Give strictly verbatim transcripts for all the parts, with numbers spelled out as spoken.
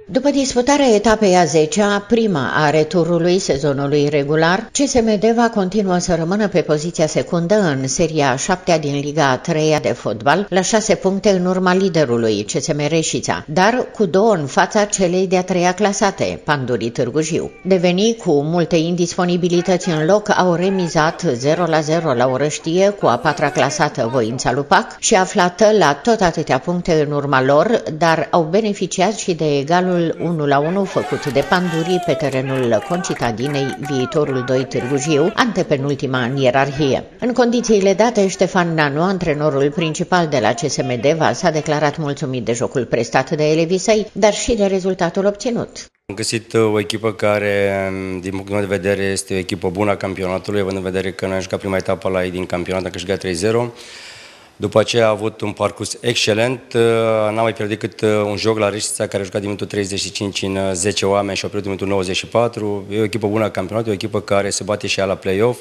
După disputarea etapei a zecea, prima a returului sezonului regular, C S M Deva continuă să rămână pe poziția secundă în seria a șaptea din Liga a treia de fotbal, la șase puncte în urma liderului C S M Reșița, dar cu două în fața celei de-a treia clasate, Pandurii Târgu Jiu. Devenii cu multe indisponibilități în loc au remizat zero la zero la Orăștie cu a patra clasată Voința Lupac și aflată la tot atâtea puncte în urma lor, dar au beneficiat și de egalul unu la unu făcut de Pandurii pe terenul Concitadinei, Viitorul doi Târgu Jiu, antepenultima în ierarhie. În condițiile date, Ștefan Nanu, antrenorul principal de la C S M Deva, s-a declarat mulțumit de jocul prestat de elevii săi, dar și de rezultatul obținut. Am găsit o echipă care, din punctul meu de vedere, este o echipă bună a campionatului, având în vedere că noi am jucat prima etapă la ei din campionat, am câștigat trei zero. După aceea a avut un parcurs excelent, n-am mai pierdut decât un joc la Reșița, care a jucat din minutul treizeci și cinci în zece oameni și a pierdut din minutul nouăzeci și patru. E o echipă bună a campionatului, o echipă care se bate și ea la play-off.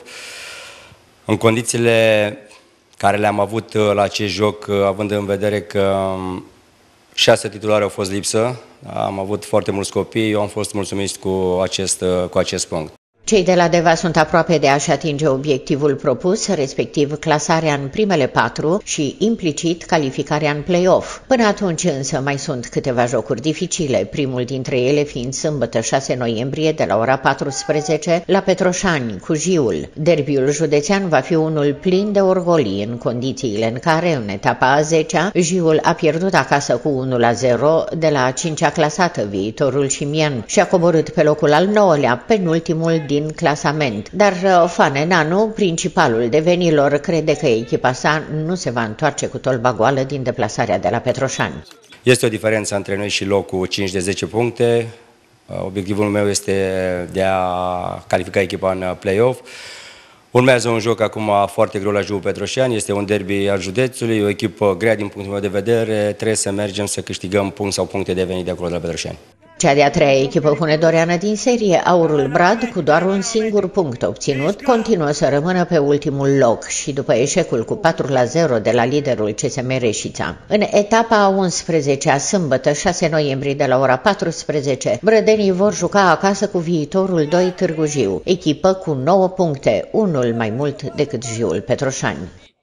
În condițiile care le-am avut la acest joc, având în vedere că șase titulari au fost lipsă, am avut foarte mulți copii, eu am fost mulțumit cu acest, cu acest punct. Cei de la Deva sunt aproape de a-și atinge obiectivul propus, respectiv clasarea în primele patru și, implicit, calificarea în play-off. Până atunci însă mai sunt câteva jocuri dificile, primul dintre ele fiind sâmbătă șase noiembrie de la ora paisprezece la Petroșani cu Jiul. Derbiul județean va fi unul plin de orgolii în condițiile în care, în etapa a zecea, Jiul a pierdut acasă cu unu la zero de la a cincea clasată, Viitorul Șimian, și a coborât pe locul al nouălea, penultimul din din clasament. Dar Fane Nanu, principalul devenilor, crede că echipa sa nu se va întoarce cu tolba goală din deplasarea de la Petroșani. Este o diferență între noi și locul cinci de zece puncte. Obiectivul meu este de a califica echipa în play-off. Urmează un joc acum foarte greu la Jiu Petroșani, este un derby al județului, o echipă grea din punctul meu de vedere, trebuie să mergem să câștigăm punct sau puncte de venit de acolo de la Petroșani. Cea de-a treia echipă hunedoreană din serie, Aurul Brad, cu doar un singur punct obținut, continuă să rămână pe ultimul loc și după eșecul cu patru la zero de la liderul C S M Reșița. În etapa a unsprezecea, sâmbătă șase noiembrie de la ora paisprezece, brădenii vor juca acasă cu Viitorul doi Târgu Jiu, echipă cu nouă puncte, unul mai mult decât Jiul Petroșani.